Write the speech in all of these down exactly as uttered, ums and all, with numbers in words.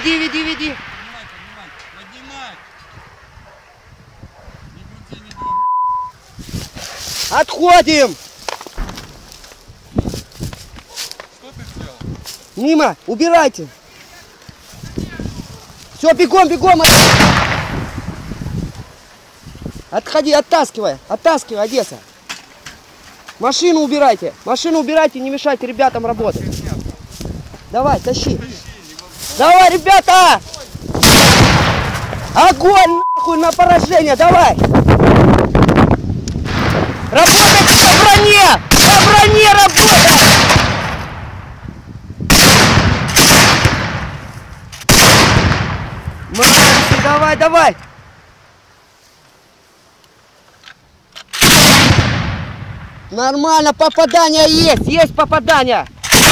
веди, веди, веди. Поднимай, поднимай, поднимай. Не крути, не дергай. Отходим. Что ты сделал? Мимо, убирайте. Все, бегом, бегом. Отходи, оттаскивай, оттаскивай, Одесса. Машину убирайте, машину убирайте, не мешайте ребятам работать. Давай, тащи. Давай, ребята! Огонь нахуй на поражение, давай! Работайте по броне! По броне работай! Молодцы, давай, давай! Нормально, попадание есть, есть попадание!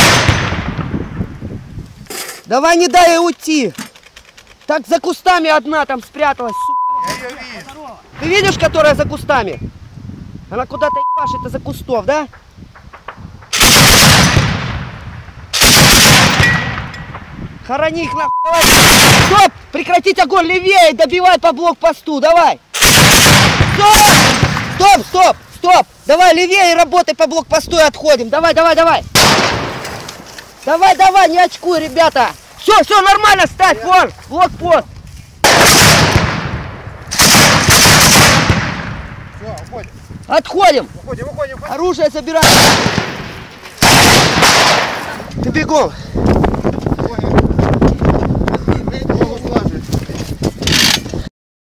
Давай, не дай ей уйти! Так, за кустами одна там спряталась, сука! Я ее вижу. Ты видишь, которая за кустами? Она куда-то ебашит из-за кустов, да? Хорони их нахуй, давай! Стоп! Прекратить огонь левее, добивай по блокпосту, давай! Стоп! Стоп, стоп, стоп! Давай левее работай по блокпосту и отходим, давай, давай, давай! Давай, давай, не очкуй, ребята! Все, все, нормально, ставь, вон, блокпост! Все, уходим. Отходим! Уходим, уходим, уходим. Оружие забираем! Ты бегом!